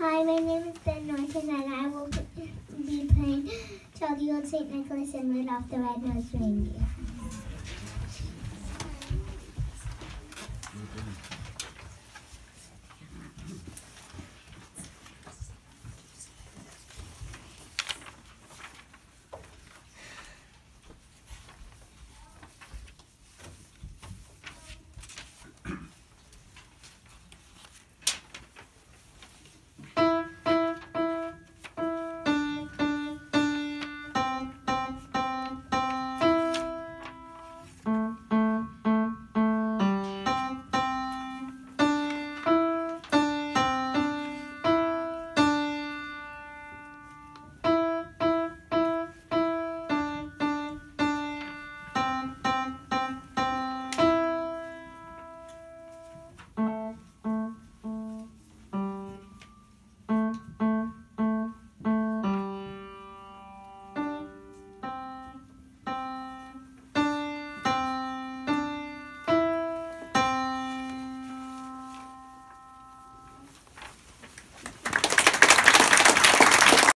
Hi, my name is Ben Norton, and I will be playing Jolly Old St. Nicholas and Rudolph the Red-Nosed Reindeer.